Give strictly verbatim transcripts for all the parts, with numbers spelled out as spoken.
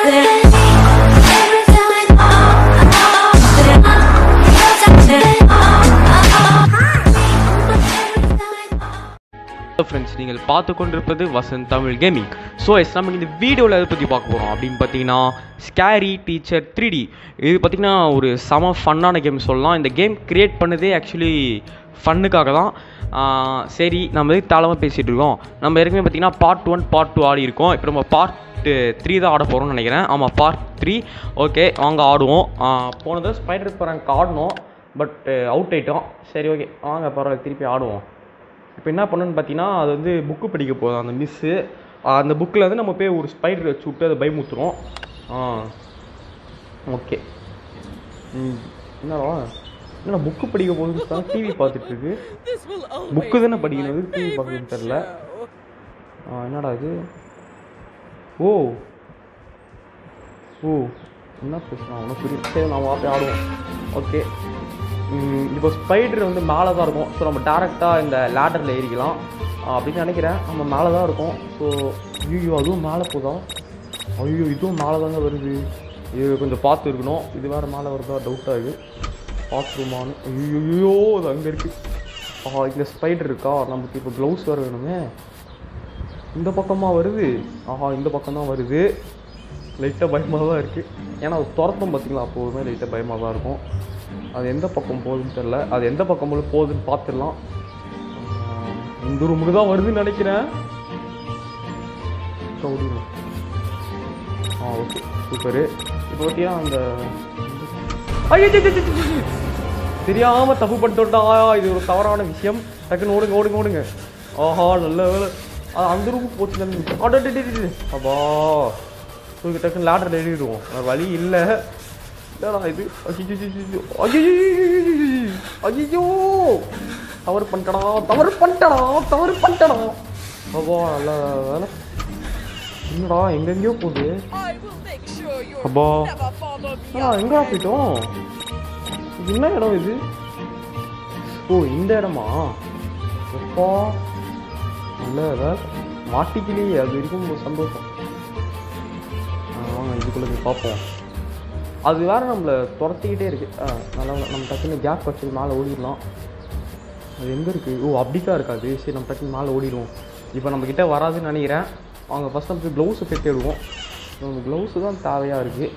Friends, நீங்கள் பார்த்து கொண்டிருப்பது Vasanth Tamil gaming. So yes நம்ம இந்த வீடியோவில் எதை பற்றி பார்க்க போகிறோம் அப்படின்னு பார்த்தீங்கன்னா ஸ்கேரி டீச்சர் த்ரீ டி. இது பார்த்திங்கன்னா ஒரு செம ஃபன்னான கேம் சொல்லலாம். இந்த கேம் க்ரியேட் பண்ணதே ஆக்சுவலி ஃபன்னுக்காக தான். சரி, நம்ம எதுக்கு தாளமாக பேசிகிட்டு இருக்கோம். நம்ம ஏற்கனவே பார்த்திங்கன்னா பார்ட் ஒன் பார்ட் டூ ஆடி இருக்கோம். இப்போ நம்ம பார்ட் த்ரீ தான் ஆட போகிறோம்னு நினைக்கிறேன். ஆமாம், பார்ட் த்ரீ. ஓகே, வாங்க ஆடுவோம். போனது ஸ்பைடர் பராங்க் ஆடணும், பட் அவுட் ஆகிட்டோம். சரி, ஓகே, வாங்க பரவாயில்ல, திருப்பி ஆடுவோம். இப்போ என்ன பண்ணணுன்னு பார்த்தீங்கன்னா, அது வந்து புக்கு படிக்க போதும் அந்த மிஸ்ஸு. அந்த புக்கில் வந்து நம்ம போய் ஒரு ஸ்பைடர் வச்சு விட்டு அதை பயமுத்துறோம். ஆ ஓகே. ம் என்னடா என்ன புக்கு படிக்க போகுதுன்னு டிவி பார்த்துட்ருக்கு. புக்கு தானே படிக்கணும், டிவி பார்க்குறதுன்னு தெரில. ஆ என்னடா இது? ஓ ஓ என்ன பேசுனா ஒன்றும் புரியும். சரி, நான் வாப்பே ஆடுவோம். ஓகே, இப்போ ஸ்பைடர் வந்து மேலே தான் இருக்கும். ஸோ நம்ம டேரெக்டாக இந்த லேடரில் ஏறிக்கலாம் அப்படின்னு நினைக்கிறேன். நம்ம மேலே தான் இருக்கும். ஸோ ஐயோ, அதுவும் மேலே போதா? ஐயோ, இதுவும் மேலே தாங்க வருது. இது கொஞ்சம் பார்த்து இருக்கணும். இது வேறு மேலே வருதா டவுட்டாக இருக்குது. பாத்ரூமானு ஐயோ, அது அங்கே இருக்குது. ஆஹா, இங்கே ஸ்பைடர் இருக்கா? நமக்கு இப்போ க்ளவுஸ் வேறு வேணுமே. இந்த பக்கமாக வருது. ஆஹா, இந்த பக்கம் தான் வருது. லைட்டாக பயமாக தான் இருக்குது. ஏன்னா அது துரத்தம் பார்த்திங்களா, அப்போதுமே லைட்டாக பயமாக தான் இருக்கும். அது எந்த பக்கம் போகுதுன்னு தெரில. அது எந்த பக்கம் போல போகுதுன்னு பார்த்துடலாம். இந்த ரூமுக்கு தான் வருதுன்னு நினைக்கிறேன். ஆ ஓகே, சூப்பரு. இப்போ பார்த்தியா அந்த தெரியாமல் தப்பு பண்ணிட்டோட்டா. இது ஒரு தவறான விஷயம். டக்குன்னு ஓடுங்க ஓடுங்க ஓடுங்க. ஆஹா, நல்ல வேலை. அது அந்த ரூமுக்கு போச்சு. அப்பா தூக்கி டக்குன்னு லேடரில் எழுதிடுவோம். வழி இல்லை. இல்லைடா இது. ஐயோ, தவறு பண்ணிட்டடா தவறு பண்ணிட்டடா தவறு பண்ணிட்டடா. அப்பா நல்ல வேலை. என்னடா எங்கெங்கேயோ போகுது. அப்பா எங்கடா போயிட்டோம்? என்ன இடம் இது? ஓ, இந்த இடமா? அப்பா நல்ல வேலை, மாட்டிக்கலையே. அது இருக்கும் சந்தோஷம். வாங்க இதுக்குள்ளே போய் பார்ப்போம். அது வேறு நம்மளை துரத்திக்கிட்டே இருக்குது. நல்லா நம்ம டக்குன்னு கேப் வச்சு மேலே ஓடிடலாம். அது எங்கே இருக்குது? ஓ, அப்படிக்கா இருக்காது. சரி, நம்ம டக்குன்னு மேலே ஓடிடுவோம். இப்போ நம்மக்கிட்ட வராதுன்னு நினைக்கிறேன். அவங்க ஃபஸ்ட் நம்ம க்ளவுஸை போய் தேடுவோம். நம்ம க்ளவுஸு தான் தேவையாக இருக்குது.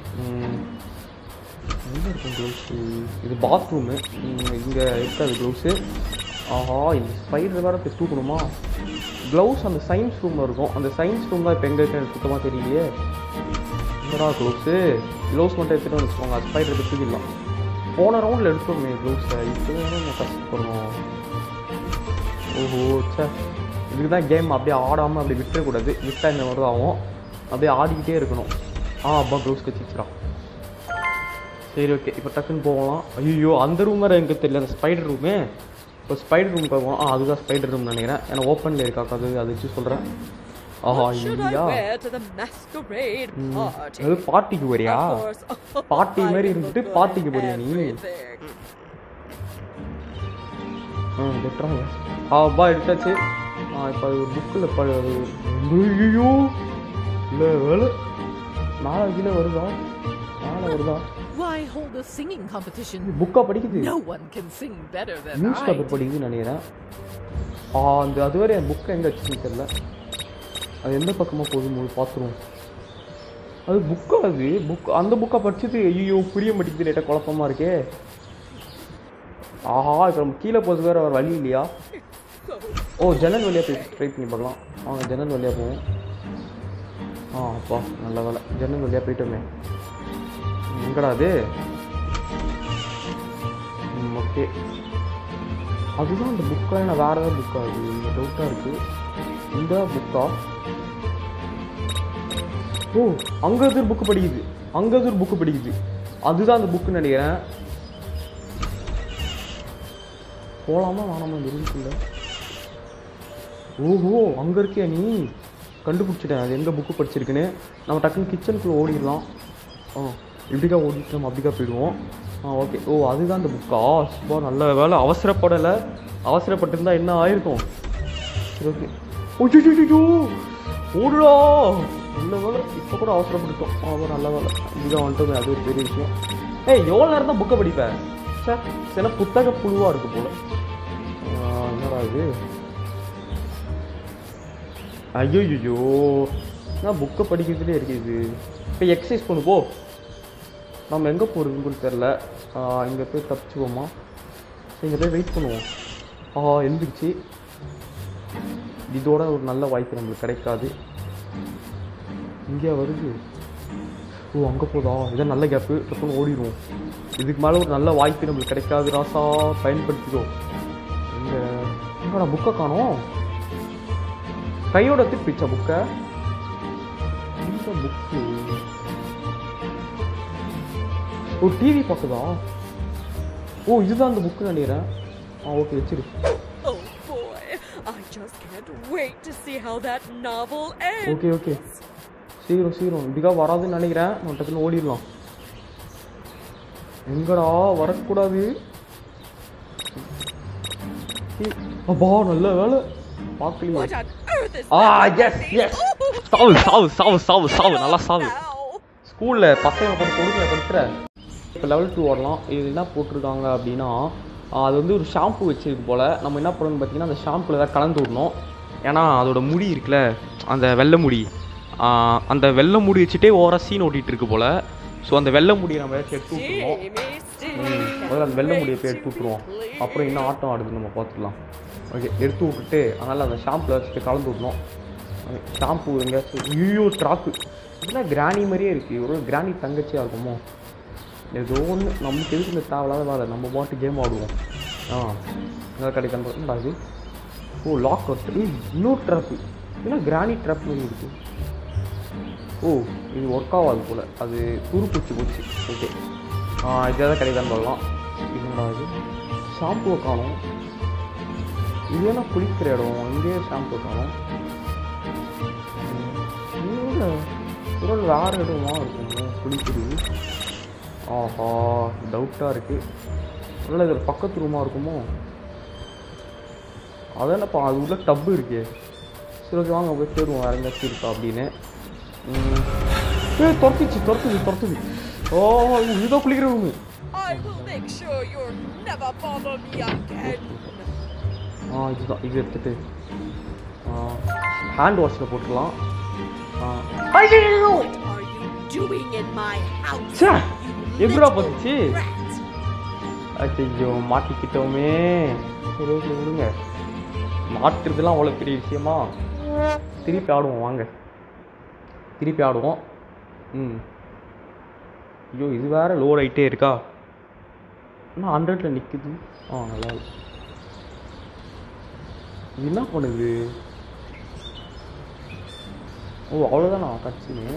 எங்கே இருக்கும் க்ளவுஸு? இது பாத்ரூமு. இங்கே இருக்காது க்ளவுஸு. ஆஹா, இந்த ஸ்பைடர் வேறு போய் தூக்கணுமா? க்ளவுஸ் அந்த சயின்ஸ் ரூமில் இருக்கும். அந்த சயின்ஸ் ரூம் தான் இப்போ எங்கே இருக்கு எனக்கு சுத்தமாக தெரியலையே. என்னடா க்ளவுஸு? க்ளவுஸ் மட்டும் எடுத்துகிட்டு வச்சுக்கோங்க. அது ஸ்பைடர் எடுத்து தூக்கிடலாம். போன ரவுண்டில் எடுத்துக்கோங்க க்ளவுஸை. இப்போ வேணும் நான் கஷ்டப்படணும். ஓஹோ, சார் இதுக்கு தான் கேம் அப்படியே ஆடாமல் அப்படி விட்டுறக்கூடாது. விட்டால் இந்த மாதிரி ஆகும். அப்படியே ஆடிக்கிட்டே இருக்கணும். ஆ அப்பா க்ளவுஸ் கச்சிச்சிடான். சரி, ஓகே, இப்போ டக்குன்னு போகலாம். ஐயோ, அந்த ரூம் வேறு எனக்கு தெரியல. அந்த ஸ்பைடர் ரூமு. இப்போ ஸ்பைடர் ரூம் போவோம். ஆ அதுதான் ஸ்பைடர் ரூம் நினைக்கிறேன். ஏன்னா ஓப்பனில் இருக்காக்கா. அது அதை வச்சு சொல்கிறேன். ஆஹா, இல்லையா? அது பார்ட்டிக்கு போறியா? பார்ட்டி மாதிரி இருந்துட்டு பார்ட்டிக்கு போறியா நீ? ம் பெட்ரா. ஆப்பா எடுத்தாச்சு. ஆ இப்போ அது ஒரு புக்கில் ப ஐயோ இல்லை வேலை. மேலே கீழே வருதா? மேலே வருதா? புக்கா படிக்குது. நியூஸ் பேப்பர் படிக்குதுன்னு நினைக்கிறேன். ஆ அந்த அது வேறு என் புக்கை எங்கே வச்சுன்னு தெரியல. அது எந்த பக்கமாக போகுது பார்த்துருவோம். அது புக்கா? அது புக் அந்த புக்கை படிச்சது. ஐயோ, புரிய மாட்டேங்குது. லேட்டாக குழப்பமாக இருக்கே. ஆஹா, இப்போ நம்ம கீழே போகிறது வேறு ஒரு வழி இல்லையா? ஓ, ஜன்னல் வழியாக போய் ட்ரை பண்ணி பார்க்கலாம். ஆ ஜன்னல் வழியாக போவோம். ஆ அப்பா நல்ல வேலை, ஜன்னல் வழியாக போயிட்டோமே. எங்கடா அது? ம் ஓகே, அதுதான் அந்த புக்கா? நான் வேறு ஏதாவது புக்கா? அது டவுட்டாக இருக்குது. இந்த புக்கா? ஓ, அங்கே ஒரு புக்கு படிக்குது. அங்கே ஒரு புக்கு படிக்குது. அதுதான் அந்த புக்குன்னு நினைக்கிறேன். போகலாமா வேணாமா இந்த ரூமுக்குள்ள? ஓஹோ, அங்கே இருக்கியா நீ? கண்டுபிடிச்சிட்டேன் அது எந்த புக்கு படிச்சிருக்குன்னு. நம்ம டக்குன்னு கிச்சனுக்குள்ளே ஓடிடலாம். ஆ இப்படிக்கா ஓடிட்டு நம்ம அப்படிக்கா போயிடுவோம். ஆ ஓகே. ஓ அதுதான் அந்த புக்கா? சும்மா நல்ல வேலை அவசரப்படலை. அவசரப்பட்டிருந்தா என்ன ஆயிருக்கும்? சரி ஓகே. ஓய்யோ ஓடுடா. நல்ல வேலை இப்போ கூட அவசரப்பட்டுட்டோம். அவ்வளோ நல்ல வேலை இதுதான் வந்துட்டு, அது ஒரு பெரிய விஷயம். ஏய் எவ்வளோ நேரம் தான் புக்கை படிப்பேன் சார்? சில புத்தக புழுவாக இருக்குது போல். என்னடா இது? ஐயோ ஐயோ நான் புக்கை படிக்கிறதுலே இருக்குது. இப்போ எக்ஸசைஸ் பண்ணு போ. நம்ம எங்கே போகிறதுன்னு கூட தெரில. இங்கே போய் தப்பிச்சுவோமா? இங்கே போய் வெயிட் பண்ணுவோம். ஆ எழுந்திரிச்சு. இதோட ஒரு நல்ல வாய்ப்பு நம்மளுக்கு கிடைக்காது. இங்கே வருது. ஓ அங்கே போதா? இதான் நல்ல கேப்பு. டக்குன்னு ஓடிடுவோம். இதுக்கு மேலே ஒரு நல்ல வாய்ப்பு நம்மளுக்கு கிடைக்காது. ராசா பயன்படுத்திடும். இங்கே இங்கே நான் புக்கை காணோம். கையோட திருப்பிச்சா புக்கை? இந்த புக்கு ஒரு டிவி பார்க்குதா? ஓ இதுதான் அந்த புக்கு நினைக்கிறேன். ஆ ஓகே வச்சிரு. ஓகே ஓகே சீக்கிரம் சீக்கிரம் இதுக்காக வராதுன்னு நினைக்கிறேன். நான் டக்குன்னு ஓடிடலாம். எங்கடா வரக்கூடாது. அப்பா நல்ல வேலை பார்க்கலையே. ஆ எஸ் எஸ் சாவு சாவு சாவு சாவு சாவு நல்லா சாவு. ஸ்கூலில் பசங்க போட்டு கொடுக்க படுத்துற. இப்போ லெவல் டூ வரலாம். இது என்ன போட்டிருக்காங்க அப்படின்னா, அது வந்து ஒரு ஷாம்பு வச்சிருக்கு போல். நம்ம என்ன பண்ணணும்னு பார்த்தீங்கன்னா அந்த ஷாம்புல ஏதாவது கலந்து விடணும். ஏன்னா அதோட முடி இருக்குல்ல, அந்த வெள்ளை முடி, அந்த வெள்ளை முடி வச்சுட்டே ஓவராக சீன் ஓட்டிகிட்டு இருக்கு போல். ஸோ அந்த வெள்ளை முடியை நம்ம ஏதாச்சும் எடுத்து விட்டுருவோம். முதல்ல அந்த வெள்ளை முடியை போய் எடுத்து விட்டுருவோம். அப்புறம் இன்னும் ஆட்டம் ஆடுது நம்ம பார்த்துக்கலாம். ஓகே எடுத்து விட்டுட்டு அதனால் அந்த ஷாம்பில் வச்சுட்டு கலந்து விடணும். ஷாம்பு எங்கேயாச்சும் ஐயோ ட்ராப்பு இதெல்லாம் கிராணி மாதிரியே இருக்குது. ஒரு கிராணி தங்கச்சியாக இருக்குமோ ஏதோ ஒன்று. நமக்கு எதுக்கு இந்த தேவையில்லாத வேலை, நம்ம பாட்டு கேம் ஆடுவோம். ஆ நல்லா கிடைக்காது. அது ஓ லாக் ஒர்த்து. இன்னொரு ட்ராப்பு ஏன்னா கிராணி ட்ராப் மாதிரி இருக்குது. ஓ இது ஒர்க் ஆகாது போல், அது துருப்பிடிச்சி போச்சு. ஓகே ஆ இதே தான் கிடைக்கான்னு சொல்லலாம். என்னடா இது ஷாம்புவை காணும். இது என்ன குளிக்கிற இடம், இங்கேயே ஷாம்பு காணும். குரல் வேறு இடமா இருக்குங்க குளிக்கிறது. ஆஹா டவுட்டாக இருக்குது. அதனால் இது பக்கத்து ரூமாக இருக்குமோ? அதென்னப்பா அது உள்ள டப்பு இருக்கே. சரி ஓகே வாங்க போய் தேடுவோம் வேறு எங்கேயாச்சும் இருக்கா அப்படின்னு. ஏ துரத்துச்சு துரத்துது துரத்துது. ஓ இதுதான் குளிக்கிற ரூமு. ஆ இதுதான். இது எடுத்துட்டு ஹேண்ட் வாஷில் போட்டுடலாம். எப்படா பார்த்துச்சு? ஐயோ மாட்டிக்கிட்டோமே. சரி ஓகே விடுங்க. மாட்டுறதுலாம் அவ்வளோ பெரிய விஷயமா? திருப்பி ஆடுவோம் வாங்க, திருப்பி ஆடுவோம். ம் ஐயோ இது வேறு லோட் ஆகிட்டே இருக்கா? ஆனால் ஹண்ட்ரடில் நிற்குது. ஆ நல்லா இது என்ன பண்ணுது? ஓ அவ்வளோதானா கட்சின்னு.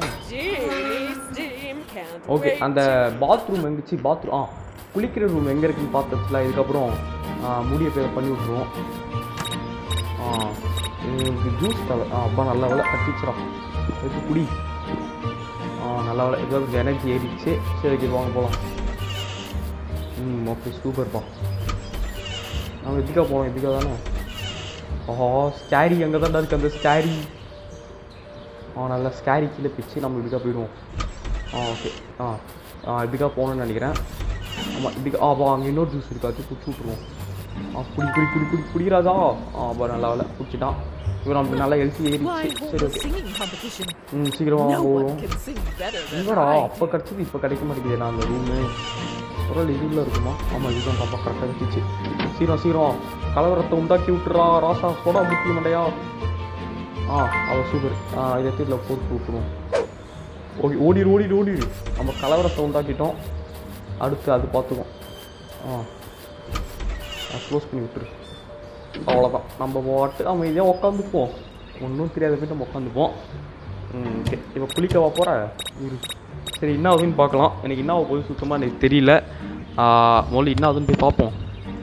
ஓகே அந்த பாத்ரூம் எங்கேச்சு? பாத்ரூம் ஆ குளிக்கிற ரூம் எங்கே இருக்குன்னு பார்த்துச்சுல. இதுக்கப்புறம் முடிய பேர் பண்ணி விட்ருவோம். ஆ இது ஜூஸ் தலை. ஆ அப்பா நல்ல வேலை கட்டிச்சிடும். எது குடி. ஆ நல்ல வேலை ஏதாவது கொஞ்சம் எனர்ஜி ஏறிடுச்சு. சரி ஓகே வாங்க போகலாம். ம் ஓகே சூப்பர்ப்பா. நம்ம இதுக்காக போகலாம். இதுக்காக தானே? ஆஹா ஸ்கேரி அங்கே தான்டா இருக்குது அந்த ஸ்கேரி. ஆ நல்லா ஸ்கேரி கீழே பிச்சு நம்ம இதுக்காக போயிடுவோம். ஆ ஓகே ஆ ஆ இதுக்காக போகணுன்னு நினைக்கிறேன். ஆமாம் இதுக்கு ஆ வா அங்கே இன்னொரு ஜூஸ் இருக்கா, அது குடிச்சு விட்ருவோம். ஆ குடி குடி குடி குடி குடிக்கிறாதா? ஆ அப்போ நல்லா வேலை குடிச்சிட்டான். இவர் நம்ம நல்லா ஹெல்த்தி ஏறிச்சு. சரி ஓகே ம் சீக்கிரமாக போவோம். எங்கடா அப்போ கிடச்சிது இப்போ கிடைக்க மாட்டேங்குது. நான் அந்த ரூமு ஒரு இதுல இருக்குமா? ஆமாம் இதுதான் பாப்பா கரெக்டாக இருந்துச்சு. சீக்கிரம் சீக்கிரம் கலவரத்தை உண்டாக்கி விட்டுறா ராசா போடா முக்கிய மண்டையா. ஆ அவள் சூப்பர். ஆ இதை தீரில் போட்டு விட்டுருவோம். ஓகே ஓடிடு ஓடிடு ஓடிடு. நம்ம கலவரத்தை உண்டாக்கிட்டோம். அடுத்து அது பார்த்துக்கோம். ஆ க்ளோஸ் பண்ணி விட்டுரு. அவ்வளோதான். நம்ம பாட்டு அமைதியாக உட்காந்துப்போம். ஒன்றும் தெரியாத போய் நம்ம உட்காந்துப்போம். ம் ஓகே இப்போ குளிக்கவா போகிற இரு. சரி என்ன ஆகுதுன்னு பார்க்கலாம். எனக்கு என்ன போய் சுத்தமாக எனக்கு தெரியல. முதல்ல என்ன ஆகுதுன்னு போய் பார்ப்போம்.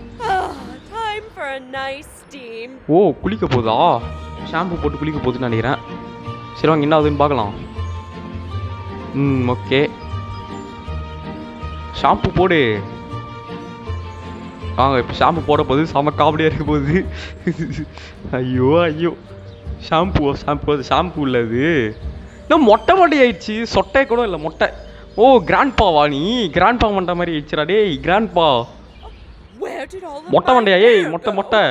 ஓ குளிக்க போகுதா? ஷாம்பு போட்டு குளிக்க போகுதுன்னு நினைக்கிறேன். சரி வாங்க என்ன ஆகுதுன்னு பார்க்கலாம். ம் ஓகே ஷாம்பு போடு. வாங்க இப்போ ஷாம்பு போட போகுது. செம காமெடியாக இருக்க போகுது. ஐயோ ஐயோ ஷாம்பு ஷாம்பு அது ஷாம்பு உள்ளது. இன்னும் மொட்டை மொட்டை ஆயிடுச்சு, சொட்டை கூட இல்லை மொட்டை. ஓ கிராண்ட் பாவா நீ? கிராண்ட் பா மண்ட மாதிரி ஆயிடுச்சுடா டேய் கிராண்ட் பா. மொட்டை மண்டையா? ஏய் மொட்டை மொட்டை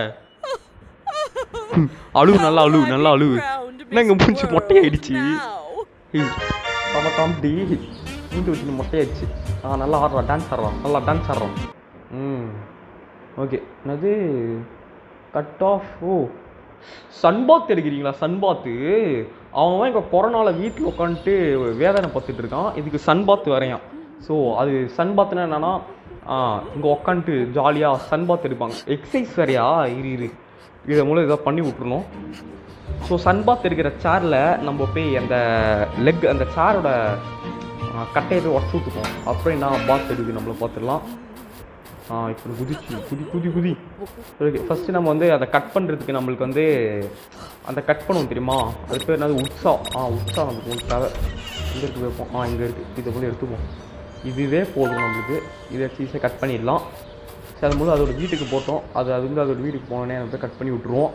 அழு, நல்லா அழு, நல்லா அழு. என்ன இங்கே மூஞ்சி மொட்டையாயிடுச்சு. ஏய் நம்ம காமெடி மூஞ்சி வச்சு மொட்டையாயிடுச்சு. ஆ நல்லா ஆடுறான், டான்ஸ் ஆடுறான், நல்லா டான்ஸ் ஆடுறான். ம் ஓகே. என்னது கட் ஆஃப்? ஓ சன்பாத் எடுக்கிறீங்களா? சன்பாத்து அவன் இங்கே கொரோனாவில் வீட்டில் உட்காந்துட்டு வேதனை பார்த்துட்டு இருக்கான். இதுக்கு சன்பாத் வரையான். ஸோ அது சன்பாத்னா என்னன்னா இங்கே உட்காந்துட்டு ஜாலியாக சன்பாத் எடுப்பாங்க. எக்ஸசைஸ் வேறையா? இரு இரு இதை மூலம் இதாக பண்ணி விட்ருணும். ஸோ சன்பாத் எடுக்கிற சேரில் நம்ம போய் அந்த லெக் அந்த சேரோட கட்டையை போய் உடச்சு விட்டுப்போம். அப்புறம் என்ன பாத் எடுக்கு நம்மளை பார்த்துடலாம். ஆ இப்போ குதிச்சு குதி குதி குதி ஓகே. ஃபஸ்ட்டு நம்ம வந்து அதை கட் பண்ணுறதுக்கு நம்மளுக்கு வந்து அந்த கட் பண்ணுவோம் தெரியுமா? அது பேர் என்னது? உட்சா. ஆ உட்சா நமக்கு ஒரு தேவை. இங்கே இருக்குது வைப்போம். ஆ இங்கே இருக்குது. இதை போல எடுத்துப்போம். இதுவே போதும் நம்மளுக்கு. இதை ஈஸியாக கட் பண்ணிடலாம். சரி அது மூலம் அதோட வீட்டுக்கு போட்டோம். அது அது வந்து அதோட வீட்டுக்கு போனோடனே நம்ம போய் கட் பண்ணி விட்ருவோம்.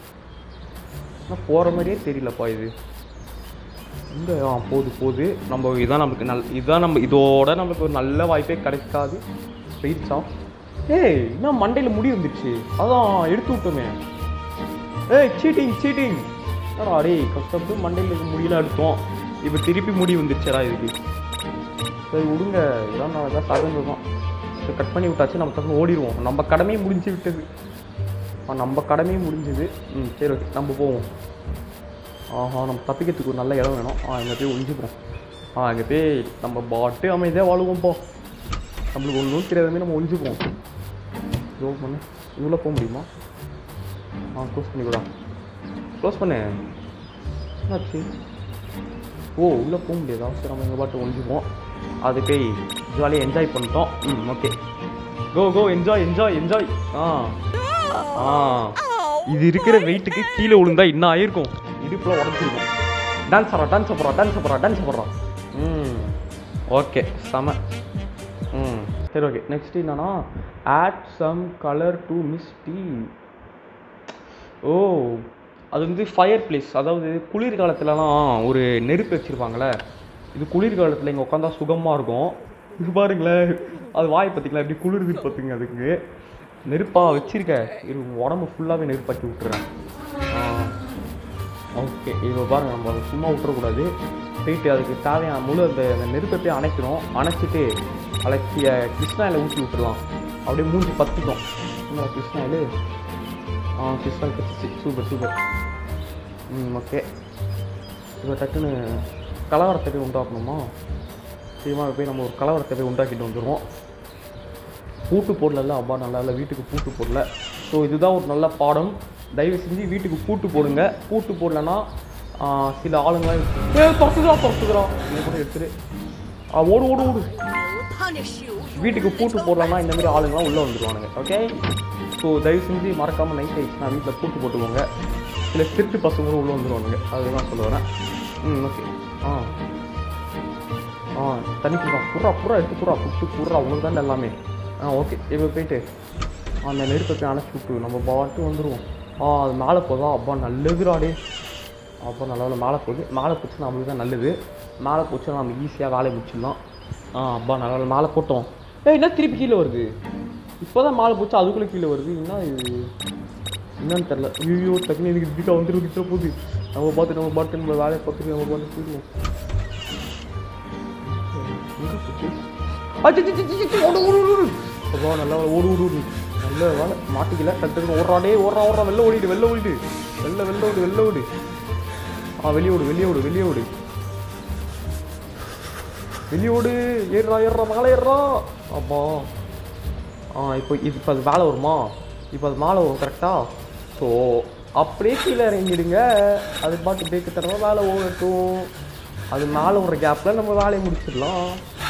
ஆனால் போகிற மாதிரியே தெரியலப்பா இது. இங்கே ஆ போது போது நம்ம இதான் நமக்கு நல் இதுதான் நம்ம இதோட நம்மளுக்கு ஒரு நல்ல வாய்ப்பே கிடைக்காது. போயிடுச்சா? ஏய் என்ன மண்டையில் முடி வந்துடுச்சு. அதான் எடுத்து விட்டோமே. ஏய் சீட்டிங் சீட்டிங். அடா அடே கஷ்டப்பட்டு மண்டையில் முடியெல்லாம் எடுத்தோம். இப்போ திருப்பி முடி வந்துடுச்சடா இதுக்கு. சரி விடுங்க, இதான் நான் எதாவது சாதம் கட் பண்ணி விட்டாச்சு. நம்ம டக்குன்னு ஓடிடுவோம். நம்ம கடமையும் முடிஞ்சு விட்டது. ஆ நம்ம கடமையும் முடிஞ்சுது. ம் சரி ஓகே நம்ம போவோம். ஆஹா நம்ம தப்பிக்கிறதுக்கு ஒரு நல்ல இடம் வேணும். ஆ இங்கே போய் ஒழிஞ்சுக்கிறோம். ஆ இங்கே போய் நம்ம பாட்டு அமைதியாக வாழுவோம்ப்பா. நம்மளுக்கு ஒன்றும் தெரியாதமே நம்ம ஒழிஞ்சுப்போம். க்ளோஸ் பண்ணு. இவ்வளோ போக முடியுமா? ஆ க்ளோஸ் பண்ணிக்கூடா. க்ளோஸ் பண்ணு. என்னாச்சு? ஓ உள்ளே போக முடியாது. அவசரம் நம்ம எங்கள் பாட்டு ஒழிஞ்சுப்போம். அது போய் ஜாலியாக என்ஜாய் பண்ணிட்டோம். ம் okay go go enjoy enjoy enjoy. ஆ ஆ இது இருக்கிற வெயிட்டுக்கு கீழே விழுந்தா இன்னும் ஆயிருக்கும். இடுப்புலாம் உடச்சிருக்கும். டான்ஸ் ஆடுறா டான்ஸ் போடுறா டான்ஸ் போடுறா டான்ஸ் போடுறா. ம் ஓகே செம. ம் சரி ஓகே. நெக்ஸ்ட் என்னன்னா add some colour to misty. ஓ அது வந்து ஃபயர் பிளேஸ். அதாவது குளிர்காலத்துலலாம் ஒரு நெருப்பு வச்சுருப்பாங்களே. இது குளிர்காலத்தில் இங்கே உட்காந்தா சுகமாக இருக்கும். இது பாருங்களேன் அது வாய் பார்த்திங்களா எப்படி குளிர்து பார்த்துங்க. அதுக்கு நெருப்பாக வச்சுருக்க இது உடம்பு ஃபுல்லாகவே நெருப்பாக்கி விட்டுறேன். ஓகே இது பாருங்கள் நம்ம அதை சும்மா விட்டுறக்கூடாது. போயிட்டு அதுக்கு தேவையான முழு அந்த அந்த நெருப்பை போய் அணைக்கணும். அணைச்சிட்டு அழைச்சிய கிருஷ்ணாயில் ஊற்றி விட்டுருலாம். அப்படியே மூஞ்சி பற்றிக்கும். இன்னும் கிருஷ்ணாயில் ஆ கிருஷ்ணாயில் கட்டிச்சு. Super super. ம் ஓகே இப்போ டக்குன்னு கலவரத்தை போய் உண்டாக்கணுமா? சீக்கிரமாக போய் நம்ம ஒரு கலவரத்தை போய் உண்டாக்கிட்டு வந்துடுவோம். பூட்டு போடல. அப்பா நல்லா இல்லை வீட்டுக்கு பூட்டு போடல. ஸோ இதுதான் ஒரு நல்ல பாடம். தயவு செஞ்சு வீட்டுக்கு பூட்டு போடுங்க. பூட்டு போடலன்னா சில ஆளுங்களாம் பறக்குதா பறக்குதுரா இங்கே கூட எடுத்துரு. ஓடு ஓடு ஓடு. வீட்டுக்கு பூட்டு போடலன்னா இந்த மாதிரி ஆளுங்களாம் உள்ளே வந்துடுவானுங்க. ஓகே ஸோ தயவு செஞ்சு மறக்காமல் நைட் ஆயிடுச்சுன்னா வீட்டில் பூட்டு போட்டுக்கோங்க. சில திருட்டு பசங்களும் உள்ளே வந்துடுவானுங்க. அதுதான் சொல்ல வரேன். ம் ஓகே. ஆ ஆ தண்ணி குடுறா புறா புறா எடுத்து புறா புட்டு புறா உங்களுக்கு தான் எல்லாமே. ஆ ஓகே இப்போ போயிட்டு அந்த நெருப்பை போய் அணைச்சி விட்டு நம்ம பாட்டு வந்துடுவோம். ஆ அது மேலே போதா? அப்பா நல்லதுராடே. அப்போ நல்லா மேலே போகுது. மேலே போச்சுன்னா நம்மளுக்கு தான் நல்லது. மேலே போச்சுன்னா நம்ம ஈஸியாக வேலையை முடிச்சிடலாம். ஆ அப்பா நல்லா மேலே போட்டோம். ஏ என்ன திருப்பி கீழே வருது? இப்போ தான் மேலே போச்சு அதுக்குள்ளே கீழே வருது. என்ன இது என்னன்னு தெரில. ஐயோ டக்குனு எனக்கு இதுக்காக வந்துட்டு கிட்ட போகுது. நம்ம பார்த்து நம்ம பாட்டு நம்ம வேலையை பார்த்துட்டு நம்ம பார்த்து போயிடுவோம். அப்பா நல்லா ஓடு ஓடு ஓடு நல்ல வேலை மாட்டிக்கல. டக்கு ஓடுறாடே ஓடுறா ஓடுறா வெளில ஓடிடு வெளில ஓடிடு வெளில வெளில ஓடு வெளில ஓடு. ஆ வெளியோடு வெளியோடு வெளியோடு வெளியோடு. ஏறுறா ஏறுறா மேலே ஏறுறா. அப்பா ஆ இப்போ இது இப்போ அது மேலே வருமா? இப்போ அது மேலே வரும் கரெக்டாக. ஸோ அப்படியே கீழே இறங்கிடுங்க. அது பாட்டு பிரேக்கு தரவா வேலை ஓடட்டும். அது மேலே விடுற கேப்பில் நம்ம வேலையை முடிச்சிடலாம்.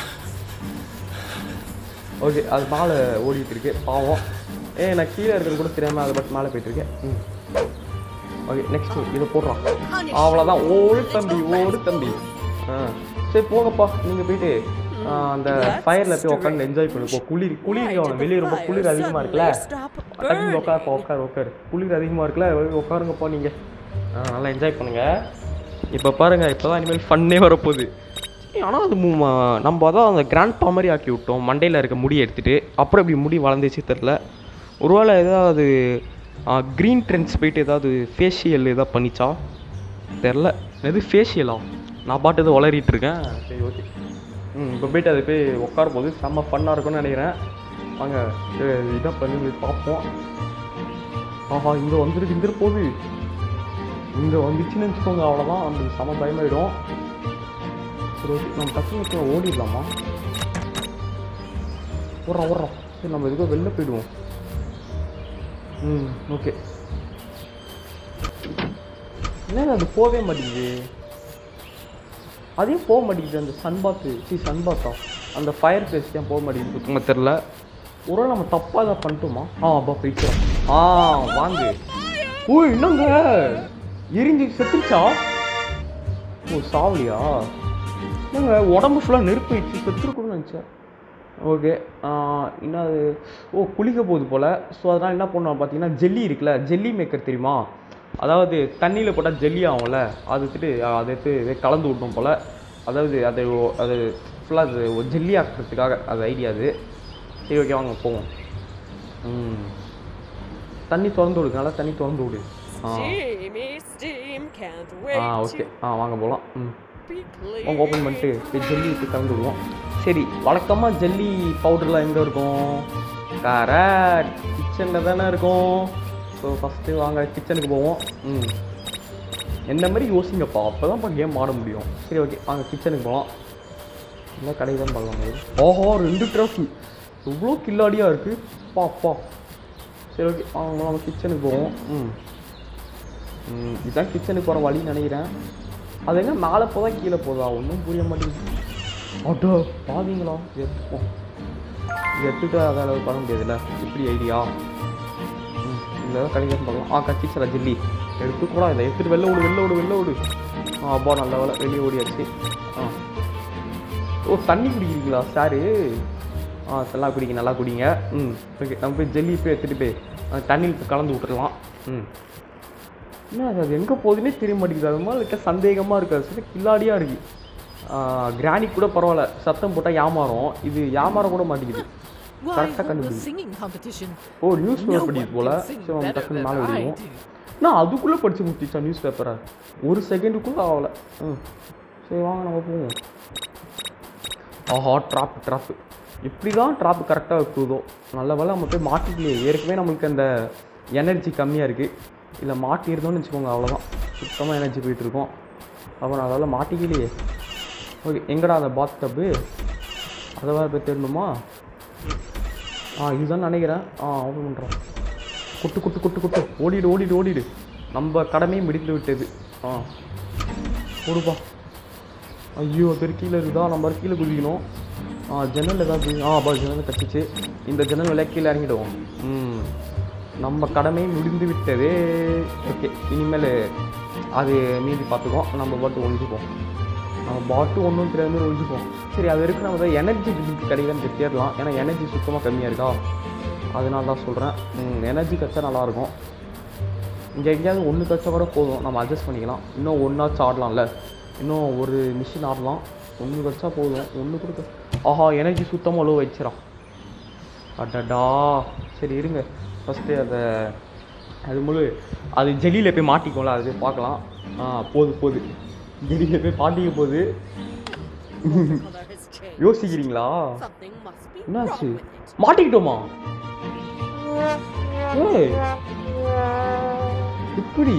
ஓகே அது மேலே ஓடிட்டு இருக்கு பாவம். ஏ நான் கீழே இருக்கிறது கூட தெரியாமல் அதை பட் மேலே போயிட்டுருக்கேன். ம் ஓகே நெக்ஸ்ட்டு இதை போடுறான். அவ்வளோதான். ஓடு தம்பி ஓடு தம்பி. ஆ சரி போங்கப்பா நீங்கள் போயிட்டு அந்த ஃபயரில் போய் உட்காந்து என்ஜாய் பண்ணுப்போ. குளிர் குளிர் அவனை வெளியே ரொம்ப குளிர் அதிகமாக இருக்குல்ல. டக்குனு உட்காருப்பா உட்காரு உட்காரு. குளிர் அதிகமாக இருக்குல்ல உட்காருங்கப்பா நீங்கள். நல்லா என்ஜாய் பண்ணுங்கள். இப்போ பாருங்கள் இப்போ தான் இனிமேல் ஃபன்னே வரப்போகுது. ஆனால் அது நம்ம அதான் அந்த கிராண்ட் பா மாதிரி ஆக்கி விட்டோம். மண்டையில் இருக்க முடியை எடுத்துகிட்டு அப்புறம் இப்படி முடி வளர்ந்துச்சு தெரில. ஒருவேளை ஏதாவது க்ரீன் ட்ரெண்ட்ஸ் போயிட்டு ஏதாவது ஃபேஷியல் ஏதாவது பண்ணிச்சா தெரில. எது ஃபேஷியலா? நான் பாட்டு எதுவும் வளரிட்டு இருக்கேன். சரி ஓகே. ம் இப்போ போய்ட்டு அது போய் உட்கார போது செம்ம ஃபன்னாக இருக்கும்னு நினைக்கிறேன். வாங்க இதான் பண்ணி பார்ப்போம். ஆஹா இங்கே வந்துருக்கு இங்கே போகுது. இங்கே வந்துச்சுன்னு வச்சுக்கோங்க அவ்வளோதான். அந்த செம்ம பயமாயிடும். சரி ஓகே நம்ம டக்குனு ஓடிடலாமா? ஓடுறோம் ஓடுறோம். சரி நம்ம எதுக்கோ வெளில போயிடுவோம். ம் ஓகே. என்ன அது போகவே மாட்டேங்குது. அதையும் போக மாட்டேங்குது. அந்த சன்பாத்து சி சன்பாத்தா அந்த ஃபயர் பிளேஸ் தான் போக மாட்டேங்குது சுத்தமாக தெரில. ஒரு நம்ம தப்பாக தான் பண்ணிட்டோமா? ஆ அப்பா போயிடுச்சோம். ஆ வாங்க. ஓ இன்னுங்க எரிஞ்சு செத்துருச்சா? ஓ சாவலியா? என்னங்க உடம்பு ஃபுல்லாக நெருப்பு வச்சு செத்துருக்குன்னு நினச்சேன். ஓகே என்ன அது? ஓ குளிக்க போகுது போல். ஸோ அதனால் என்ன பண்ணுவோம் பார்த்தீங்கன்னா ஜெல்லி இருக்குல்ல, ஜெல்லி மேக்கர் தெரியுமா? அதாவது தண்ணியில் போட்டால் ஜெல்லி ஆகும்ல, அது எடுத்துட்டு அதை எடுத்து கலந்து விட்டோம் போல். அதாவது அதை அது ஃபுல்லாக அது ஒரு ஜெல்லி ஆக்கிறதுக்காக அது ஐடியா அது. சரி ஓகே வாங்க போவோம். ம் தண்ணி திறந்து விடுங்க, நல்லா தண்ணி திறந்து விடு. ஆ ஆ ஓகே ஆ வாங்க போகலாம். ம் அவங்க ஓப்பன் பண்ணிட்டு ஜெல்லி விட்டு கலந்து விடுவோம். சரி வழக்கமாக ஜெல்லி பவுடர்லாம் எங்கே இருக்கும்? கரெக்ட் கிச்சனில் தானே இருக்கும். ஸோ ஃபஸ்ட்டு வாங்க கிச்சனுக்கு போவோம். ம் என்ன மாதிரி யோசிங்கப்பா, அப்போ தான்ப்பா கேம் ஆட முடியும். சரி ஓகே வாங்க கிச்சனுக்கு போகலாம். என்ன கடை தான் பார்க்கலாம். ஓஹோ ரெண்டு ட்ரஃபி எவ்வளோ கில்லாடியாக இருக்குது பாப்பா. சரி ஓகே வாங்க நம்ம கிச்சனுக்கு போவோம். ம் ம் இதுதான் கிச்சனுக்கு போகிற வழின்னு நினைக்கிறேன். அது எங்கே மேலே போதா கீழே போதா ஒன்றும் புரிய மாட்டேங்குது. ஆட்டோ பாவீங்களா? எடுத்துப்போம். இது எடுத்துகிட்டு அதை அளவு பண்ண முடியாதுல்ல. இப்படி ஐடியா. ம் இல்லை கிடைக்காது பார்க்கலாம். ஆ கட்டிச்சரா ஜெல்லி எடுத்துக்கூடா. இதை எடுத்துகிட்டு வெளில விடு வெளில விடு வெளில விடு. ஆ அப்பா நல்ல வேலை வெளியே ஓடியாச்சு. ஆ ஓ தண்ணி குடிக்கிறீங்களா சாரு? ஆ நல்லா குடிங்க நல்லா குடிங்க. ம் ஓகே நம்ம போய் ஜெல்லி போய் எடுத்துகிட்டு போய் தண்ணியில் போய் கலந்து விட்டுடலாம். ம் என்ன அது அது எங்கே போகுதுன்னே தெரிய மாட்டேங்குது. அது மாதிரி இருக்க சந்தேகமாக இருக்குது. அது கில்லாடியாக இருக்குது. கிராணி கூட பரவாயில்ல, சத்தம் போட்டால் ஏமாறும். இது ஏமாற கூட மாட்டேங்குது. கரெக்டாக கண்டுபிடிச்சு. ஓ நியூஸ் பேப்பர் படிக்குது போல். சரி நம்ம டக்குன்னு மேலே விடுவோம். நான் அதுக்குள்ளே படித்து முடிச்சிச்சா நியூஸ் பேப்பரை? ஒரு செகண்டுக்குள்ளே ஆகலை. ம் சரி வாங்க நம்ம போவோம். ஆஹா ட்ராப் ட்ராப்பு இப்படி தான் ட்ராப்பு கரெக்டாக இருக்குதோ. நல்ல வேலை நம்ம போய் மாட்டிக்கலையே. ஏற்கனவே நம்மளுக்கு அந்த எனர்ஜி கம்மியாக இருக்குது. இல்லை மாட்டியிருந்தோன்னு வச்சுக்கோங்க அவ்வளோதான், சுத்தமாக எனர்ஜி போயிட்டுருக்கோம். அப்புறம் அதெல்லாம் மாட்டிக்கலையே. ஓகே எங்கடா அந்த பாத் டப்பு? அதை வேறு போய் தேடணுமா? ஆ இதுதான் நினைக்கிறேன். ஆ ஓப்பன் பண்ணுறோம். குட்டு குட்டு குட்டு குட்டு ஓடிடு ஓடிடு ஓடிடு. நம்ம கடமையும் முடித்து விட்டது. ஆ ஓடுப்பா. ஐயோ அது கீழே இருக்குதா? நம்ம கீழே குதிக்கணும். ஆ ஜன்னல் ஏதாவது? ஆ அப்பா ஜன்னல் கட்டிச்சு. இந்த ஜன்னல் விலைக்கு கீழே இறங்கிடுவோம். ம் நம்ம கடமை முடிந்து விட்டது. ஓகே இனிமேல் அது மீதி பார்த்துக்குவோம். நம்ம பாட்டு ஒழிஞ்சுப்போம். நம்ம பாட்டு ஒன்றும் தெரியாத மாதிரி ஒழிஞ்சுப்போம். சரி அது வரைக்கும் நம்ம தான் எனர்ஜி ட்ரிங்க் கிடைக்கலன்னு தேடலாம். ஏன்னா எனர்ஜி சுத்தமாக கம்மியாக இருக்கா, அதனால தான் சொல்கிறேன். எனர்ஜி கச்சா நல்லாயிருக்கும். இங்கே எங்கேயாவது ஒன்று கச்சா கூட போதும், நம்ம அட்ஜஸ்ட் பண்ணிக்கலாம். இன்னும் ஒன்றாச்சும் ஆடலாம்ல, இன்னும் ஒரு மிஷின் ஆடலாம். ஒன்று கச்சா போதும். ஒன்று கூட ஆஹா எனர்ஜி சுத்தமாக லோ வச்சிடறான். அடடா சரி இருங்க ஃபஸ்ட்டு அதை அது முழு அது ஜெல்லியில் போய் மாட்டிக்கோல, அது போய் பார்க்கலாம். ஆ போது போது ஜெல்லியில் போய் மாட்டிக்க போகுது. யோசிக்கிறீங்களா? என்னாச்சு? மாட்டிக்கிட்டோமா? ஏய் இப்படி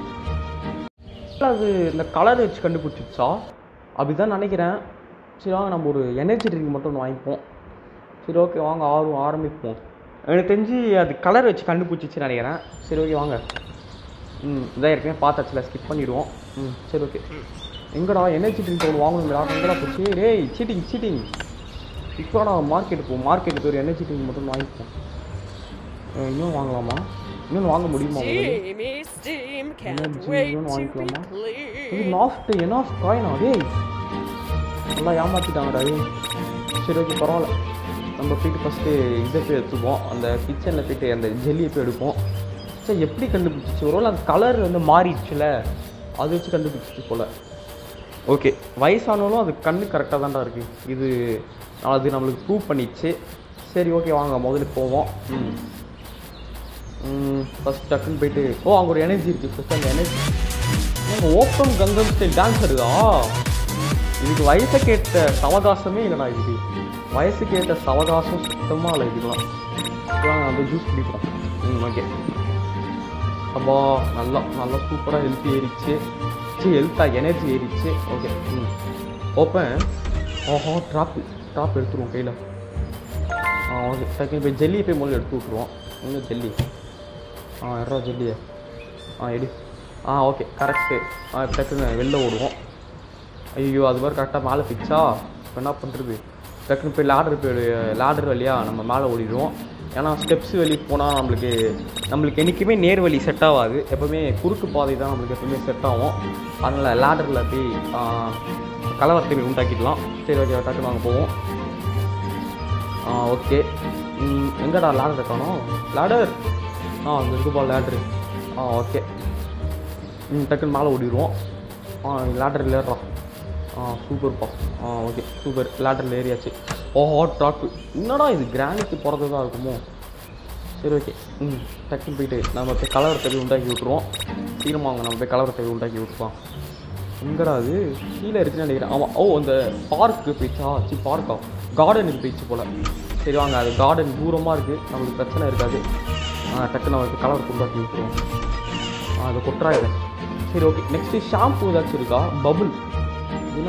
அது இந்த கலர் வச்சு கண்டுபிடிச்சிச்சா? அப்படிதான் நினைக்கிறேன். சரி வாங்க நம்ம ஒரு எனர்ஜி ட்ரிங்க் மட்டும் ஒன்று வாங்கிப்போம். சரி ஓகே வாங்க ஆர்வம் ஆரம்பிப்போம். எனக்கு தெரிஞ்சு அது கலர் வச்சு கண்டுபிடிச்சிச்சுன்னு நினைக்கிறேன். சரி ஓகே வாங்க. ம் இதான் ஏற்கனவே பார்த்தாச்சுல, ஸ்கிப் பண்ணிடுவோம். ம் சரி ஓகே. எங்கடா எனர்ஜி ட்ரிங்க் ஒன்று வாங்கணுங்களா? எங்கடா போச்சு? டேய் சீட்டிங் சீட்டிங். இப்போ நான் மார்க்கெட்டு போவோம். மார்க்கெட்டுக்கு ஒரு எனர்ஜி ட்ரிங்க் மட்டும் வாங்கிப்போம். இன்னும் வாங்கலாமா? இன்னொன்று வாங்க முடியுமா? எனர்ஜி இன்னொன்று வாங்கிக்கலாமா? இது லாஸ்ட்டு என்ன காயினா? டேய் நல்லா ஏமாற்றிட்டாங்கடா. சரி ஓகே பரவாயில்ல. நம்ம போய்ட்டு ஃபஸ்ட்டு இதை போய் எடுத்துப்போம். அந்த கிச்சனில் போய்ட்டு அந்த ஜெல்லியை போய் எடுப்போம். சரி எப்படி கண்டுபிடிச்சிச்சு? ஒருவேளை அந்த கலர் வந்து மாறிடுச்சுல, அதை வச்சு கண்டுபிடிச்சிச்சு போல். ஓகே வயசானாலும் அது கண்ணு கரெக்டாக தான்டா இருக்குது. இது அது நம்மளுக்கு ப்ரூவ் பண்ணிச்சு. சரி ஓகே வாங்க முதல்ல போவோம். ம் ஃபஸ்ட் டக்குன்னு போயிட்டு ஓ அங்கே ஒரு எனர்ஜி இருக்குது. ஃபஸ்ட் அந்த எனர்ஜி நாங்கள் ஓப்பன் கங்கம் ஸ்டைல் டான்ஸ் இருக்குதா? இதுக்கு வயசை கேட்ட சவகாசமே இல்லைண்ணா. இதுக்கு வயசு கேட்ட சவகாசம் சுத்தமாக இல்லை. இதுக்கெலாம் இதுலாம் அந்த ஜூஸ் குடிப்போம். ம் ஓகே அப்பா நல்லா நல்லா சூப்பராக ஹெல்த் ஏறிச்சு. சரி ஹெல்த்தாக எனர்ஜி ஏறிச்சு. ஓகே ம் ஓப்பன். ஓஹோ ட்ராப்பு ட்ராப் எடுத்துருவோம் கையில். ஆ ஓகே டக்குனு போய் ஜெல்லியை போய் முதல்ல எடுத்து விட்ருவோம். இன்னும் ஜெல்லி ஆ எட்ரா ஜெல்லியை ஆ எடி ஆ ஓகே கரெக்டு. ஆ டக்குன்னு வெளில ஓடுவோம். ஐயோ அது மாதிரி கரெக்டாக மேலே பிச்சா இப்போ என்ன பண்ணுறது? டக்குன்னு போய் லேடர் போய் லேடர் வழியாக நம்ம மேலே ஓடிடுவோம். ஏன்னா ஸ்டெப்ஸ் வெளியே போனால் நம்மளுக்கு நம்மளுக்கு என்றைக்குமே நேர் வழி செட் ஆகாது. எப்போவுமே குறுக்கு பாதை தான் நம்மளுக்கு எப்போவுமே செட் ஆகும். அதனால் லேடரில் போய் கலவரத்தை உண்டாக்கிடலாம். சரி ஓகே டக்குன்னு வாங்க போவோம். ஆ ஓகே எங்கடா லேடர் காணோம்? லேடர் ஆ அங்கே இருக்குப்பா லேட்ரு. ஆ ஓகே ம் டக்குன்னு மேலே ஓடிடுவோம். ஆ லேடரில் ஏறுறோம். ஆ சூப்பர்ப்பா. ஆ ஓகே சூப்பர் லேடரில் ஏறியாச்சு. ஓஹோ ட்ராக்கு என்னடா இது கிரானிக்கு போகிறது தான் இருக்குமோ? சரி ஓகே ம் டக்குன்னு போயிட்டு நம்ம போய் கலவரத்தை உண்டாக்கி விட்ருவோம். சீக்கிரமாக அவங்க நம்ம போய் கலவரத்தை உண்டாக்கி விட்டுருவோம். எங்கடா அது கீழே இருக்குன்னு நினைக்கிறேன். ஆமாம் ஓ அந்த பார்க்கு போயிடுச்சா? சி பார்க்கா கார்டனுக்கு போயிடுச்சு போல். சரி வாங்க அது கார்டன் தூரமாக இருக்குது நம்மளுக்கு பிரச்சனை இருக்காது. ஆ டக்குன்னு அவருக்கு கலவரத்தை உண்டாக்கி விட்டுருவோம். ஆ அதை கொட்டுறாயிரு. சரி ஓகே நெக்ஸ்ட்டு ஷாம்பு ஏதாச்சும் இருக்கா? பபுள் என்ன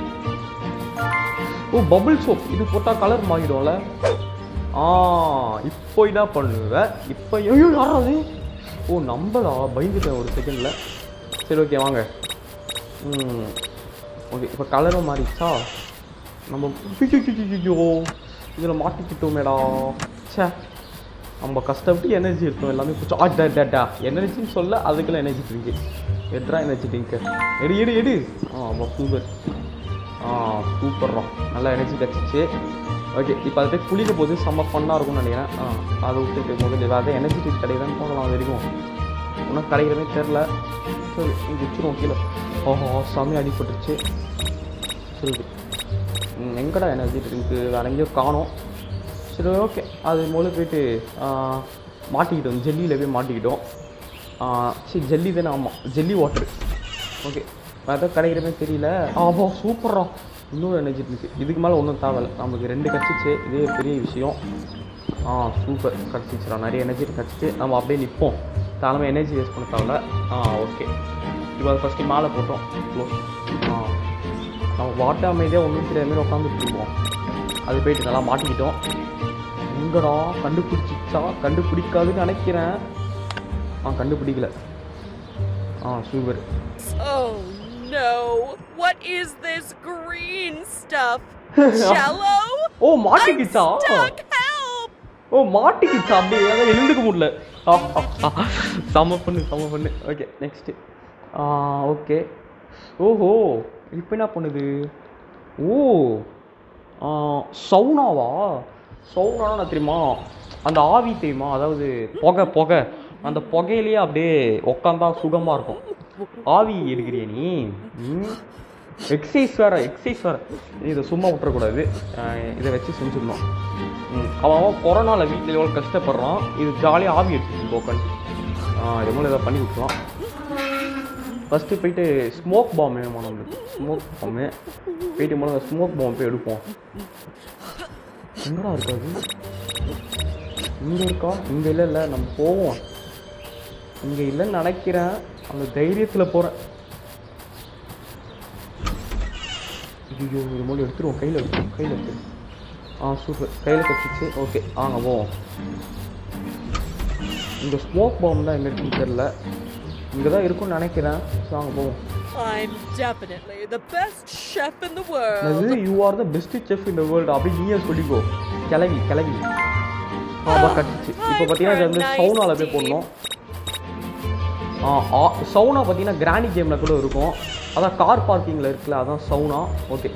ஓ பபுள் சோப் இது போட்டால் கலர் மாறிடும்ல. ஆ இப்போ என்ன பண்ணுவேன் இப்போ? ஐயோ யாராவது ஓ நம்பளா பயந்துட்டேன் ஒரு செகண்டில். சரி ஓகே வாங்க. ம் ஓகே இப்போ கலரும் மாறிடுச்சா? நம்ம ஐயோ இதில் மாட்டிக்கிட்டோமேடா. சே நம்ம கஷ்டப்பட்டு எனர்ஜி இருக்கும் எல்லாமே பிடிச்சோம். ஆ டே டேட்டா எனர்ஜின்னு சொல்ல அதுக்குள்ள எனர்ஜி ட்ரிங்க்கு எட்ரா எனர்ஜி ட்ரிங்க்கு எடு எடு எடு. ஆ ஆமாம் சூப்பர். ஆ சூப்பர்ரா நல்லா எனர்ஜி கிடச்சிச்சு. ஓகே இப்போ அதை போய் குளிக்க போது செம்ம ஃபன்னாக இருக்கும்னு நினைக்கிறேன். ஆ அதை விட்டுட்டு முதல்ல வேறு எனர்ஜி ட்ரிங்க் கிடைக்குதான்னு போகலாம். அது வரைக்கும் ஒன்றும் கிடைக்கிறதே தெரில. சரி இங்கே வச்சுருவோம் கீழே. ஓஹோ செம்ம அடிப்பட்டுருச்சு. சரி எங்கடா எனர்ஜி ட்ரிங்க்கு வேறு எங்கேயோ காணோம். சரி ஓகே அது முதல்ல போய்ட்டு மாட்டிக்கிட்டோம் ஜெல்லியில் போய் மாட்டிக்கிட்டோம். சரி ஜெல்லி தானே? ஆமாம் ஜெல்லி வாட்ரு. ஓகே வேறு எதாவது கிடைக்கிறமே தெரியல. ஆஹோ சூப்பரா இன்னொரு எனர்ஜி ட்ரிங்க்கு. இதுக்கு மேலே ஒன்றும் தேவையில்லை நம்மளுக்கு ரெண்டு கிடச்சிச்சு. இதே பெரிய விஷயம். ஆ சூப்பர் கிடச்சிச்சுடா நிறைய எனர்ஜி கிடச்சிச்சு. நம்ம அப்படியே நிற்போம் தலைமை எனர்ஜி வேஸ்ட் பண்ண தேவையில்ல. ஆ ஓகே இப்போ அது ஃபஸ்ட்டு மேலே போட்டோம் க்ளோஸ். ஆ நம்ம வாட்டர் அமைதியாக ஒன்றும் தெரியாத மாதிரி உட்காந்துட்டு இருக்கோம். அது போயிட்டு நல்லா மாட்டிக்கிட்டோம். எங்கடா கண்டுபிடிச்சிச்சா? கண்டுபிடிக்காதுன்னு நினைக்கிறேன். ஆ கண்டுபிடிக்கல. ஆ super. Oh no, what is this green stuff? Jello? ஓ மாட்டிக்கிச்சா? Help! ஓ மாட்டிக்கிச்சா? அப்படியே ஏதாவது எழுந்துக்க முடியல. சம பண்ணு சம பண்ணு. Okay next. ஆ ஓகே ஓஹோ இப்போ என்ன பண்ணுது? ஓ சவுனாவா? சவுனானா நான் தெரியுமா அந்த ஆவி தெரியுமா? அதாவது புகை புகை அந்த புகையிலேயே அப்படியே உக்காந்தா சுகமாக இருக்கும். ஆவி எடுக்கிறிய நீ? ம் எக்ஸசைஸ் வேறு எக்ஸசைஸ் வேறு. இதை சும்மா விட்டுறக்கூடாது. இதை வச்சு செஞ்சிடணும். ம் அவன் கொரோனாவில் வீட்டில் எவ்வளோ கஷ்டப்படுறான். இது ஜாலியாக ஆவி எடுத்துட்டு போக்கன். இது மூலம் எதாவது பண்ணி விட்டுருவான். ஃபஸ்ட்டு போயிட்டு ஸ்மோக் பாம் வேணுமா நம்மளுக்கு? ஸ்மோக் பாம்பு போயிட்டு மூலம் ஸ்மோக் பாம் போய் எடுப்போம். எங்கடா இருக்காது? இங்கே இருக்கா? இங்கே இல்லை இல்லை நம்ம போவோம். இங்கே இல்லைன்னு நினைக்கிறேன். அந்த தைரியத்தில் போகிறேன். ஐயோ இது மூலம் எடுத்துருவோம். கையில் எடுத்துருவோம் கையில் எடுத்துருவோம். ஆ சூப்பர் கையில் கட்டிச்சு. ஓகே வாங்க போவோம். இந்த ஸ்மோக் பாம் தான் எங்கே இருக்குன்னு தெரில. இங்கே தான் இருக்கும்னு நினைக்கிறேன். வாங்க போவோம். I'm definitely the best chef in the world. அது you are the best chef in the world அப்படி நீயே சொல்லிக்கோ. கிளவி கிளவி. ஆமா கட்டிச்சு. இப்போ பார்த்தீங்கன்னா இது வந்து சவுனால போய் போடணும். ஆ சவுனா பார்த்தீங்கன்னா கிராணி கேமில் கூட இருக்கும். அதான் கார் பார்க்கிங்கில் இருக்குல்ல அதான் சவுனா. ஓகே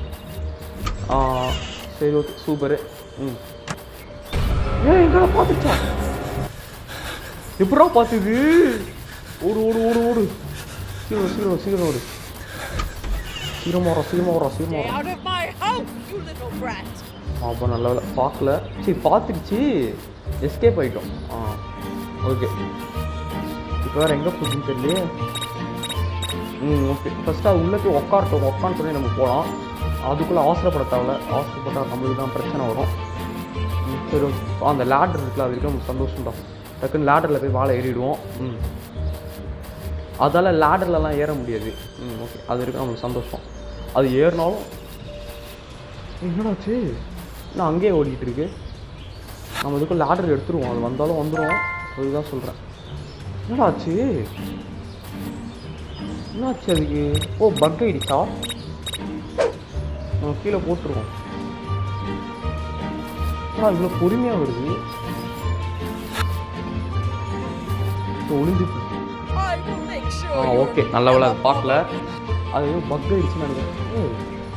சரி ஓகே சூப்பரு. ம் ஏன் எங்கடா பார்த்துச்சா? எப்படா பார்த்துது? ஓடு ஓடு ஓடு ஓடு சீக்கிரம் சீக்கிரம் சீக்கிரம் ஓடு. சீக்கிரமா வரோம் சீக்கிரமா வரோம் Stay சீக்கிரமா out of my house, you little brat. அப்போ நல்ல வேலை பார்க்கல. சரி பார்த்துடுச்சு, எஸ்கேப் ஆகிட்டோம். ஆ ஓகே. இப்போ வேறு எங்கே போச்சுன்னு தெரியலையே. ம் ஓகே. ஃபஸ்ட்டு அது உள்ளே போய் உட்காரட்டும், உட்கான்னு சொல்லி நம்ம போகலாம். அதுக்குள்ளே அவசரப்பட தேவை. அவசரப்பட்டால் நம்மளுக்கு தான் பிரச்சனை வரும். ம் சரி ஓகே. அந்த லேடர் இருக்குல்ல, அது வரைக்கும் நமக்கு சந்தோஷம் தான். டக்குன்னு லேடரில் போய் வாழை ஏறிடுவோம். ம் அதால் லேடர்லலாம் ஏற முடியாது. ம் ஓகே. அது வரைக்கும் நம்மளுக்கு சந்தோஷம். அது ஏறினாலும் என்னடாச்சு, நான் அங்கேயே ஓடிக்கிட்டு இருக்கு. நம்ம இதுக்கும் லேடர் எடுத்துருவோம், அது வந்தாலும் வந்துடும். அதுதான் சொல்கிறேன். என்னடாச்சு என்னாச்சு அதுக்கு? ஓ பக் ஆகிடுச்சா? நம்ம கீழே போட்டுருவோம். ஆனால் இவ்வளோ பொறுமையாக வருது. ஒளிஞ்சு ஆ ஓகே. நல்ல வேலை அது பார்க்கல. அது பக் ஆகிடுச்சுன்னு நினைக்கிறேன்.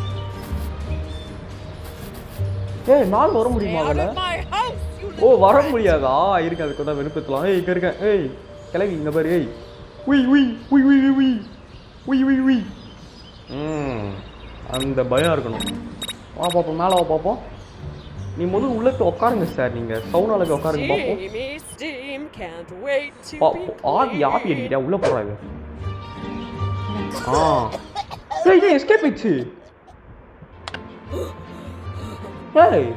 ஏய் நாள் வர முடியுமா அதில்? ஓ வர முடியாதா? இருக்கு, அதுக்கு தான் விருப்பத்தலாம். ஏய் இங்கே இருக்கேன். ஏய் கிளவி இந்த பாரு. ஏய் உய் உய் உய் உய் உய் உய் உய் உய். ம் அந்த பயம் இருக்கணும். வா பார்ப்போம், மேலே வா பார்ப்போம். நீ முதல் உள்ளே போய் உட்காருங்க சார். நீங்கள் சவுண்ட் அளவுக்கு உட்காருங்க பார்ப்போம். ஆவி ஆவி அடிக்கிட்டா உள்ளே போகிறாங்க. ஆ ஏய் ஏய் எஸ்கேப் ஆயிடுச்சு. ஏய்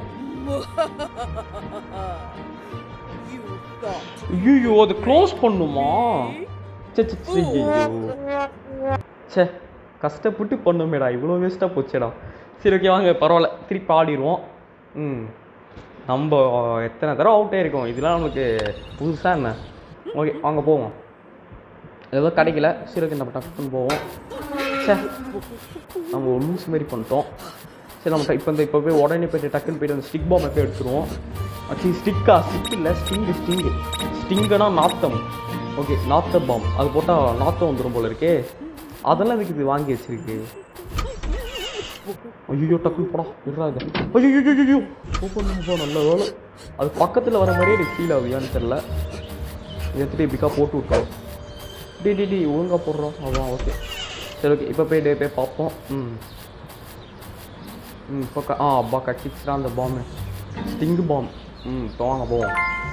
ஐயோ அது க்ளோஸ் பண்ணுமா? சே சே ஐயோ சே கஷ்டப்பட்டு பண்ணுமேடா, இவ்வளோ வேஸ்ட்டாக போச்சேடா. சரி ஓகே வாங்க, பரவாயில்ல, திருப்பி ஆடிடுவோம். ம் நம்ம எத்தனை தடவை அவுட்டே இருக்கோம், இதெல்லாம் நம்மளுக்கு புதுசாக என்ன? ஓகே வாங்க போவோம். ஏதோ கிடைக்கல. சரி ஓகே நம்ம டக்குன்னு போவோம். சே நம்ம ஒரு லூஸ் மாரி பண்ணிட்டோம். சரி நம்ம இப்போ இந்த இப்போ போய் உடனே போய்ட்டு டக்குன்னு போய்ட்டு அந்த ஸ்டிக் பாம்பை போய் எடுத்துருவோம். ஆக்சுவலி ஸ்டிக்கா ஸ்டிக் இல்லை ஸ்டிங்கு ஸ்டிங்கு ஸ்டிங்குனா நாத்தம். ஓகே நாத்த பாம், அது போட்டால் நாத்தம் வந்துடும் போல இருக்கே. அதெல்லாம் இதுக்கு இது வாங்கி வச்சிருக்கு. ஐயோ டக்குன்னு போடா விடுறாங்க. ஐயோ ஐயோ போ நல்ல வேலை. அது பக்கத்தில் வர மாதிரியே எனக்கு ஃபீல் ஆகுயான்னு தெரில. எடுத்துகிட்டு இப்படிக்கா போட்டு விட்டோம். டி டி டி ஒழுங்காக போடுறோம். அதான் ஓகே. சரி ஓகே இப்போ போய் டே போய் பார்ப்போம். ம் ம் இப்போ ஆ அப்பா கட்டிச்சுடா அந்த பாம்பு, ஸ்டிங்கு பாம். ம் இப்போ வாங்க போவோம்.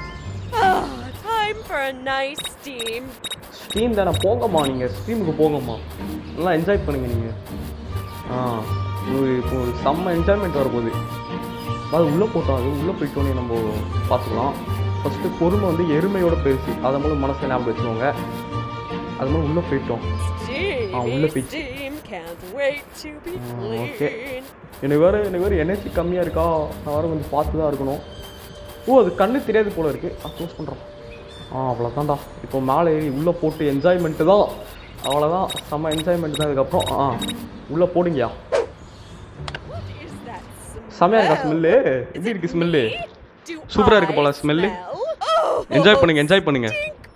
ஸ்ட்ரீம் தானே, போங்கம்மா நீங்கள் ஸ்ட்ரீமுக்கு போங்கம்மா, நல்லா என்ஜாய் பண்ணுங்கள் நீங்கள். ஆ இப்போ ஒரு செம்ம என்ஜாய்மெண்ட் வரப்போகுது. அது உள்ளே போட்டோம், அது உள்ளே போயிட்டோன்னே நம்ம பார்த்துக்கலாம். ஃபஸ்ட்டு பொறுமை வந்து எருமையோட பெருசு, அதை மூலம் மனசை ஞாபகம் வச்சுக்கோங்க. அது மூலம் உள்ளே போயிட்டோம். ஆ உள்ளே போயிடுச்சு. ஓகே எனக்கு வேறு எனக்கு வேறு எனர்ஜி கம்மியாக இருக்கா, நான் வேறு கொஞ்சம் பார்த்து தான் இருக்கணும். ஓ அது கண்ணு தெரியாது போல இருக்குது. ஆ க்ளோஸ் பண்ணுறோம். ஆ அவ்வளோதான்டா. இப்போ மேலே ஏறி உள்ளே போட்டு என்ஜாய்மெண்ட்டு தான். அவ்வளோதான், செம்ம என்ஜாய்மெண்ட் தான். அதுக்கப்புறம் ஆ உள்ளே போடுங்கயா. செம்மையாக இருக்கா ஸ்மெல்லு? எப்படி இருக்குது ஸ்மெல்லு? சூப்பராக இருக்குது போல ஸ்மெல்லு. என்ஜாய் பண்ணுங்க என்ஜாய் பண்ணுங்க.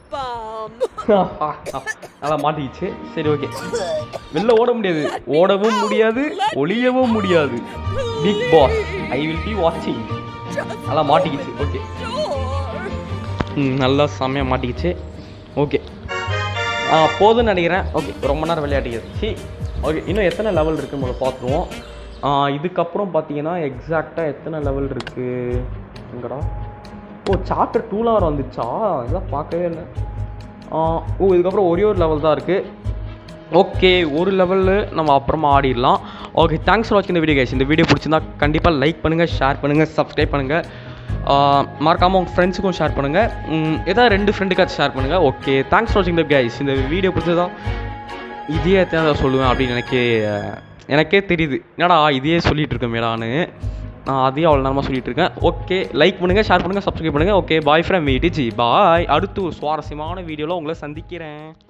நல்லா மாட்டிக்கிச்சு. சரி ஓகே, வெளில ஓட முடியாது, ஓடவும் முடியாது, ஒளியவும் முடியாது. Big boss I will be வாட்சிங். நல்லா மாட்டிக்கிச்சு. ஓகே ம் நல்லா செம்மையாக மாட்டிக்கிச்சு. ஓகே ஆ போதும்னு நினைக்கிறேன். ஓகே ரொம்ப நேரம் விளையாட்டிக்கிச்சு. ஓகே இன்னும் எத்தனை லெவல் இருக்குன்னு முதல்ல பார்த்துருவோம். இதுக்கப்புறம் பார்த்தீங்கன்னா எக்ஸாக்டாக எத்தனை லெவல் இருக்குது எங்கடா? ஓ சாப்டர் டூலாம் வந்துச்சா? இதெல்லாம் பார்க்கவே இல்லை. ஓ இதுக்கப்புறம் ஒரே ஒரு லெவல் தான் இருக்குது. ஓகே ஒரு லெவலில் நம்ம அப்புறமா ஆடிடலாம். ஓகே தேங்க்ஸ் ஃபார் வாட்சிங் இந்த வீடியோ கைஸ். இந்த வீடியோ பிடிச்சிருந்தா கண்டிப்பாக லைக் பண்ணுங்கள், ஷேர் பண்ணுங்கள், சப்ஸ்கிரைப் பண்ணுங்கள். மறக்காமல் உங்கள் ஃப்ரெண்ட்ஸுக்கும் ஷேர் பண்ணுங்கள். ஏதாவது ரெண்டு ஃப்ரெண்டுக்காச்சும் ஷேர் பண்ணுங்கள். ஓகே தேங்க்ஸ் ஃபார் வாட்சிங் த கைஸ். இந்த வீடியோ பிடிச்சதா இதே தான் சொல்லுவேன் அப்படின்னு எனக்கே எனக்கே தெரியுது. என்னடா இதையே சொல்லிகிட்டு இருக்கேன் மேடான்னு, நான் அதையே அவ்வளோ நேரமாக சொல்லிகிட்டு இருக்கேன். ஓகே லைக் பண்ணுங்கள், ஷேர் பண்ணுங்கள், சப்ஸ்கிரைப் பண்ணுங்கள். Okay bye from me DG boy. அடுத்து ஒரு சுவாரஸ்யமான வீடியோவில் உங்களை சந்திக்கிறேன்.